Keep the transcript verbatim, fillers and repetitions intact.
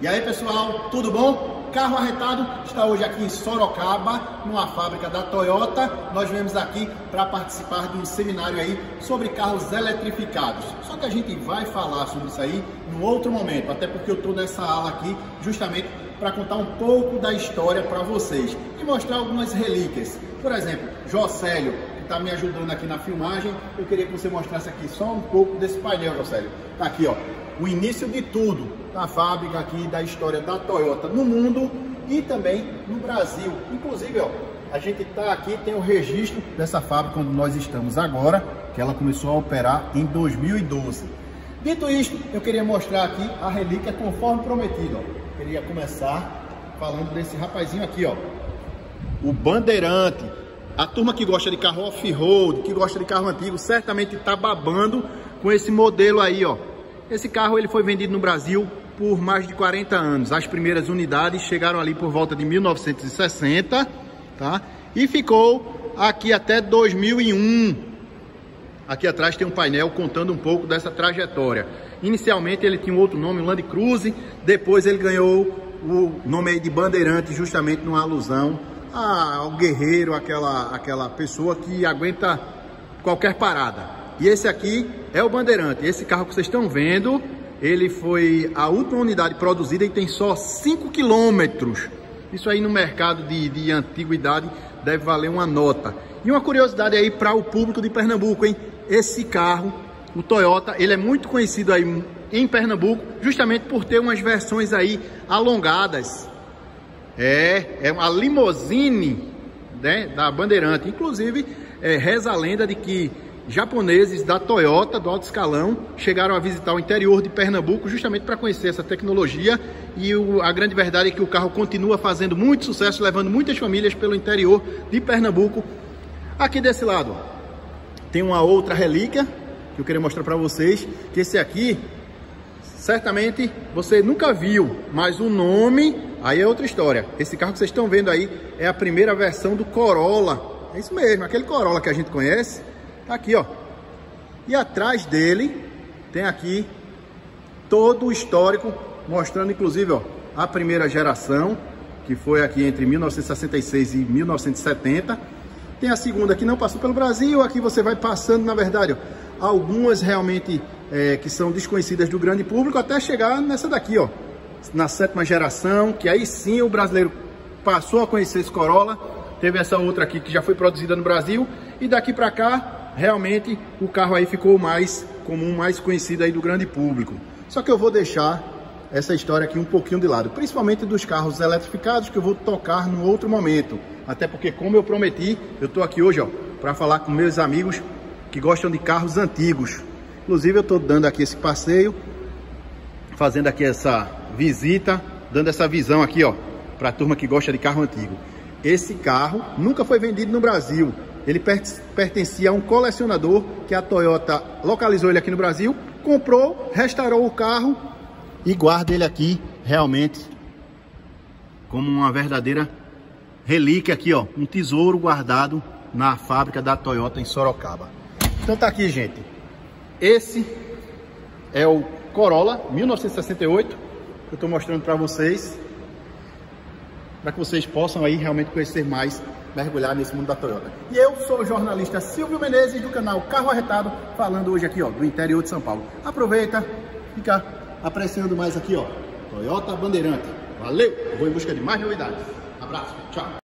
E aí pessoal, tudo bom? Carro Arretado está hoje aqui em Sorocaba, numa fábrica da Toyota. Nós viemos aqui para participar de um seminário aí sobre carros eletrificados. Só que a gente vai falar sobre isso aí num outro momento, até porque eu estou nessa ala aqui justamente para contar um pouco da história para vocês e mostrar algumas relíquias. Por exemplo, Jocélio, que está me ajudando aqui na filmagem, eu queria que você mostrasse aqui só um pouco desse painel, Jocélio. Tá aqui, ó, o início de tudo da fábrica aqui, da história da Toyota no mundo e também no Brasil. Inclusive, ó, a gente tá aqui, tem o registro dessa fábrica onde nós estamos agora, que ela começou a operar em dois mil e doze. Dito isto, eu queria mostrar aqui a relíquia conforme prometido, ó. Queria começar falando desse rapazinho aqui, ó, o Bandeirante. A turma que gosta de carro off-road, que gosta de carro antigo, certamente tá babando com esse modelo aí, ó. Esse carro ele foi vendido no Brasil por mais de quarenta anos. As primeiras unidades chegaram ali por volta de mil novecentos e sessenta, tá? E ficou aqui até dois mil e um. Aqui atrás tem um painel contando um pouco dessa trajetória. Inicialmente ele tinha um outro nome, Land Cruiser. Depois ele ganhou o nome aí de Bandeirante, justamente numa alusão ao guerreiro, aquela, aquela pessoa que aguenta qualquer parada. E esse aqui é o Bandeirante. Esse carro que vocês estão vendo, ele foi a última unidade produzida e tem só cinco quilômetros. Isso aí no mercado de, de antiguidade deve valer uma nota. E uma curiosidade aí para o público de Pernambuco, hein? Esse carro, o Toyota, ele é muito conhecido aí em Pernambuco, justamente por ter umas versões aí alongadas. É, é uma limousine, né, da Bandeirante. Inclusive, é, reza a lenda de que japoneses da Toyota, do alto escalão, chegaram a visitar o interior de Pernambuco justamente para conhecer essa tecnologia. E o, a grande verdade é que o carro continua fazendo muito sucesso, levando muitas famílias pelo interior de Pernambuco. Aqui desse lado tem uma outra relíquia que eu queria mostrar para vocês, que esse aqui certamente você nunca viu, mas o nome aí é outra história. Esse carro que vocês estão vendo aí é a primeira versão do Corolla. É isso mesmo, aquele Corolla que a gente conhece. Tá aqui, ó. E atrás dele tem aqui todo o histórico, mostrando inclusive, ó, a primeira geração, que foi aqui entre mil novecentos e sessenta e seis e mil novecentos e setenta. Tem a segunda que não passou pelo Brasil. Aqui você vai passando, na verdade, ó, algumas realmente é, que são desconhecidas do grande público, até chegar nessa daqui, ó, na sétima geração, que aí sim o brasileiro passou a conhecer esse Corolla. Teve essa outra aqui que já foi produzida no Brasil, e daqui para cá realmente o carro aí ficou mais comum, mais conhecido aí do grande público. Só que eu vou deixar essa história aqui um pouquinho de lado, principalmente dos carros eletrificados, que eu vou tocar num outro momento. Até porque, como eu prometi, eu tô aqui hoje, ó, para falar com meus amigos que gostam de carros antigos. Inclusive eu tô dando aqui esse passeio, fazendo aqui essa visita, dando essa visão aqui, ó, para a turma que gosta de carro antigo. Esse carro nunca foi vendido no Brasil. Ele pertencia a um colecionador que a Toyota localizou ele aqui no Brasil, comprou, restaurou o carro e guarda ele aqui realmente como uma verdadeira relíquia aqui, ó, um tesouro guardado na fábrica da Toyota em Sorocaba. Então tá aqui, gente. Esse é o Corolla mil novecentos e sessenta e oito que eu tô mostrando para vocês, para que vocês possam aí realmente conhecer mais, mergulhar nesse mundo da Toyota. E eu sou o jornalista Silvio Menezes, do canal Carro Arretado, falando hoje aqui, ó, do interior de São Paulo. Aproveita, fica apreciando mais aqui, ó, Toyota Bandeirante. Valeu! Vou em busca de mais novidades. Abraço, tchau!